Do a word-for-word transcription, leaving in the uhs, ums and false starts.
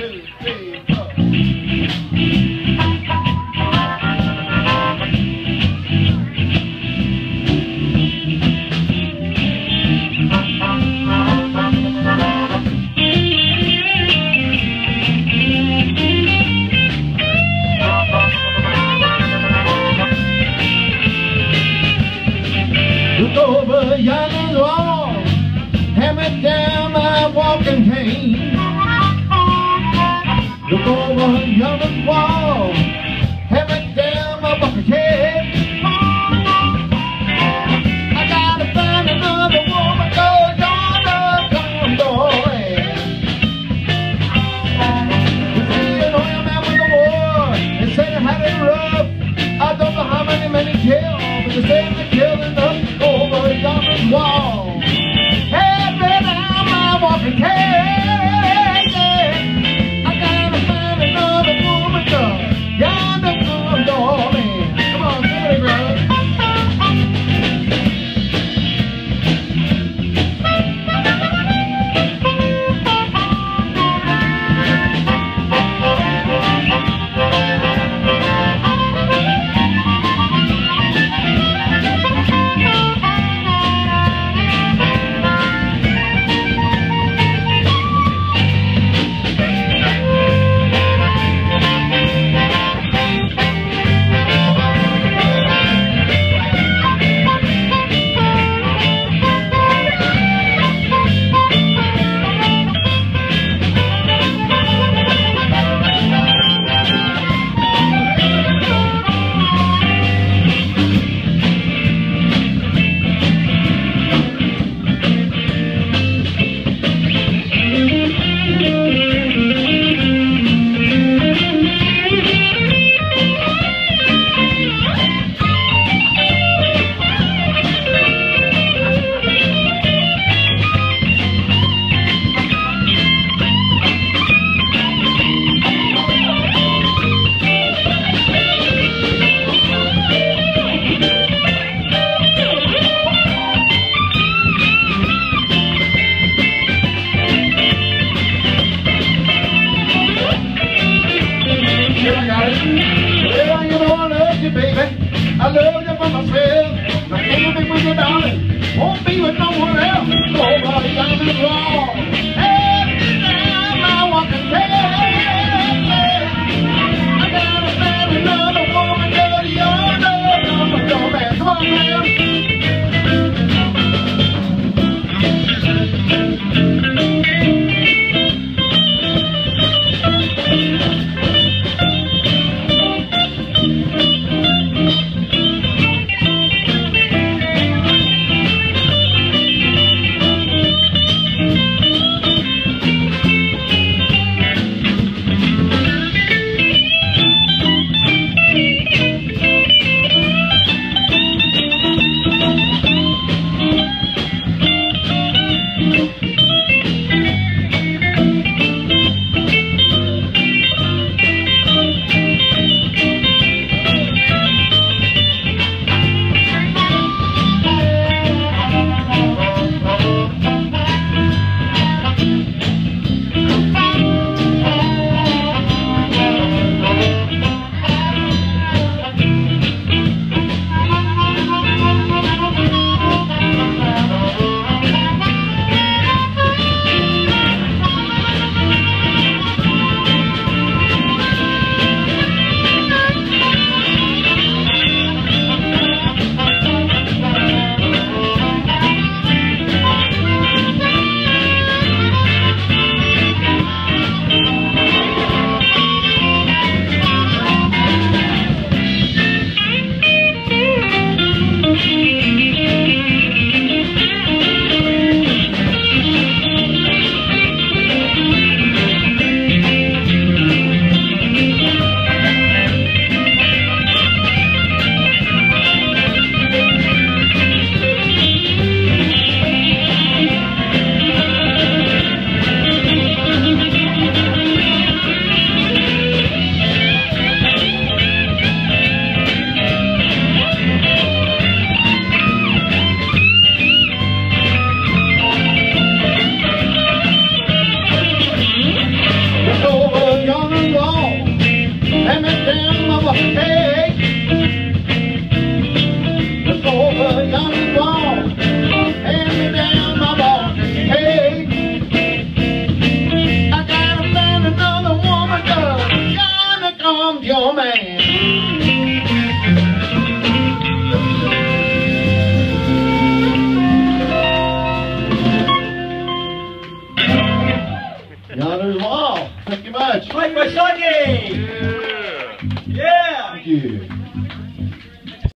two, three, four. Look over yonder wall, hammer down my walking cane. Look over yonder wall, hammer down my walking cane. I gotta find another woman, go yonder, come going. You see an oil man with the war, they say they had it rough. I don't know how many men he killed, but they say they killed enough. Over yonder wall, head down my walking cane. I gotta find another woman, girl. Yonder come darling. Come on, give it, girl. I love you for myself. I can't be with you, darling. Won't be with no one else. Nobody down the wall. Every time I walk and I gotta find another woman, girl. You're no number, no man. Come on, man. I'm your man. Yonder Wall. Thank you much. Mike Wysocki! Yeah! Thank you.